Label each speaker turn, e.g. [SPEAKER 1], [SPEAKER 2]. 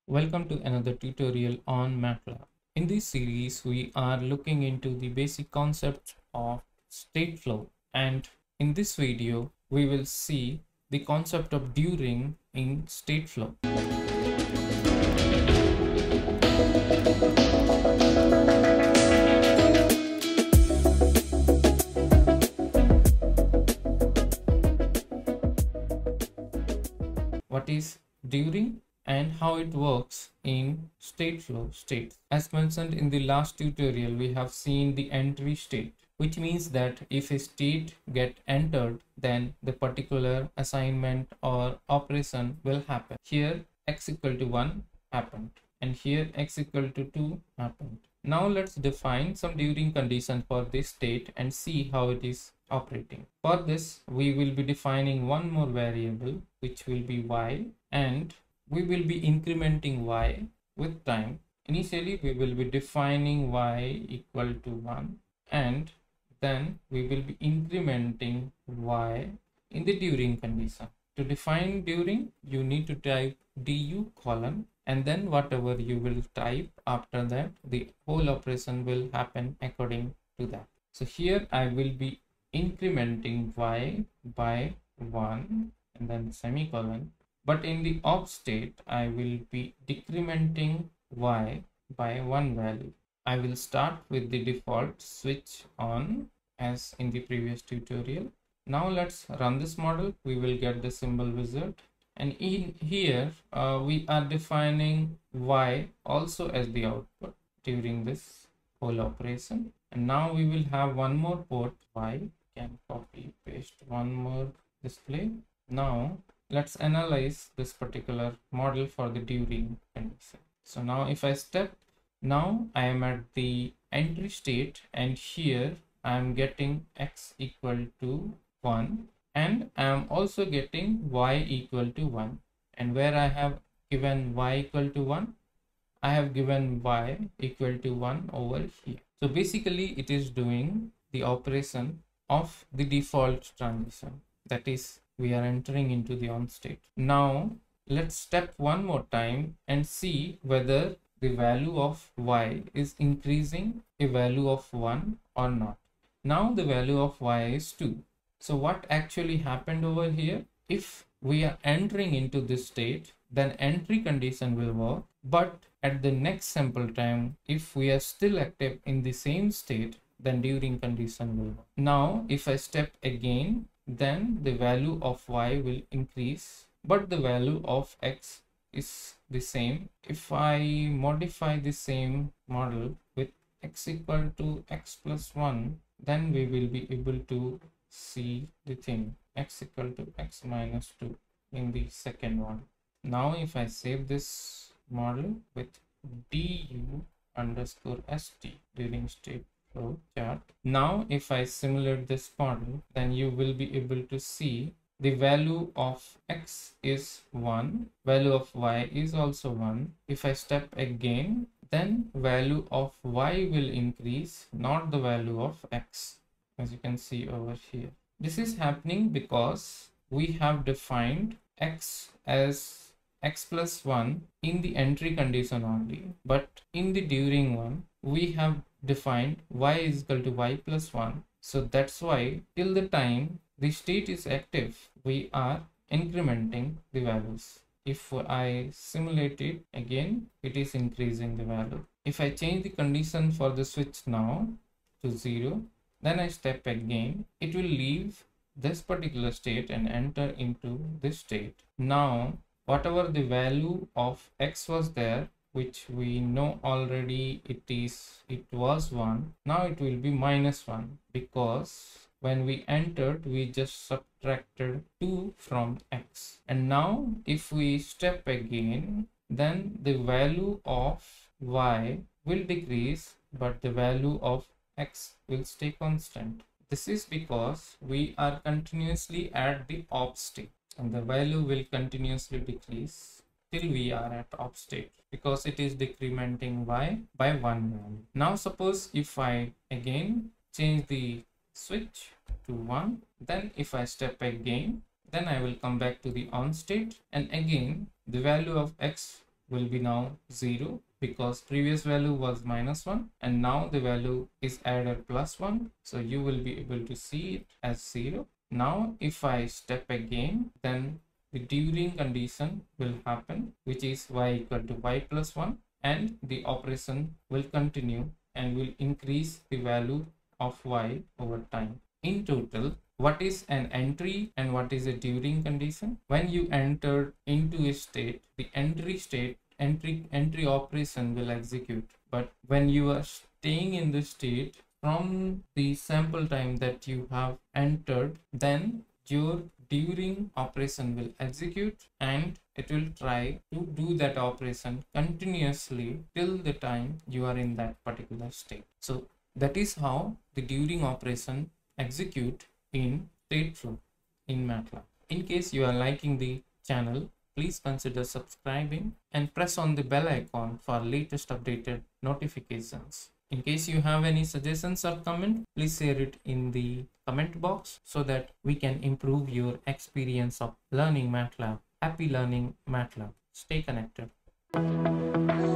[SPEAKER 1] Welcome to another tutorial on MATLAB. In this series, we are looking into the basic concept of Stateflow, and in this video, we will see the concept of during in Stateflow. What is during and how it works in Stateflow state. As mentioned in the last tutorial, we have seen the entry state, which means that if a state get entered, then the particular assignment or operation will happen. Here x equal to 1 happened, and here x equal to 2 happened. Now let's define some during condition for this state and see how it is operating. For this, we will be defining one more variable, which will be y, and we will be incrementing y with time. Initially, we will be defining y equal to 1, and then we will be incrementing y in the during condition. To define during, you need to type du colon, and then whatever you will type after that, the whole operation will happen according to that. So here I will be incrementing y by 1 and then semicolon. But in the off state, I will be decrementing y by 1 value. I will start with the default switch on as in the previous tutorial. Now let's run this model. We will get the symbol wizard. And in here, we are defining y also as the output during this whole operation. And now we will have one more port y. Can copy paste one more display. Now let's analyze this particular model for the during condition. So now if I step, now I am at the entry state, and here I am getting x equal to 1, and I am also getting y equal to 1. And where I have given y equal to 1, I have given y equal to 1 over here. So basically it is doing the operation of the default transition, that is, we are entering into the on state. Now let's step one more time and see whether the value of y is increasing a value of 1 or not. Now the value of y is 2. So what actually happened over here? If we are entering into this state, then entry condition will work, but at the next sample time, if we are still active in the same state, then during condition will work. Now if I step again, then the value of y will increase, but the value of x is the same. If I modify the same model with x equal to x plus 1, then we will be able to see the thing x equal to x minus 2 in the second one. Now if I save this model with du underscore st during state flow chart. Now if I simulate this model, then you will be able to see the value of x is 1, value of y is also 1. If I step again, then value of y will increase, not the value of x, as you can see over here. This is happening because we have defined x as x plus 1 in the entry condition only, but in the during one, we have defined y is equal to y plus 1. So that's why till the time the state is active, we are incrementing the values. If I simulate it again, it is increasing the value. If I change the condition for the switch now to 0, then I step again, it will leave this particular state and enter into this state. Now whatever the value of x was there, which we know already it was 1, now it will be minus 1, because when we entered, we just subtracted 2 from x. And now if we step again, then the value of y will decrease, but the value of x will stay constant. This is because we are continuously at the off state, and the value will continuously decrease till we are at off state, because it is decrementing y by 1 value. Now suppose if I again change the switch to 1, then if I step again, then I will come back to the on state, and again the value of x will be now 0 because previous value was -1 and now the value is added +1. So you will be able to see it as 0. Now if I step again, then the during condition will happen, which is y equal to y plus 1, and the operation will continue and will increase the value of y over time. In total, what is an entry and what is a during condition? When you enter into a state, the entry operation will execute. But when you are staying in the state from the sample time that you have entered, then your during operation will execute and it will try to do that operation continuously till the time you are in that particular state. So that is how the during operation execute in Stateflow in MATLAB. In case you are liking the channel, please consider subscribing and press on the bell icon for latest updated notifications. In case you have any suggestions or comment, please share it in the comment box so that we can improve your experience of learning MATLAB. Happy learning MATLAB. Stay connected.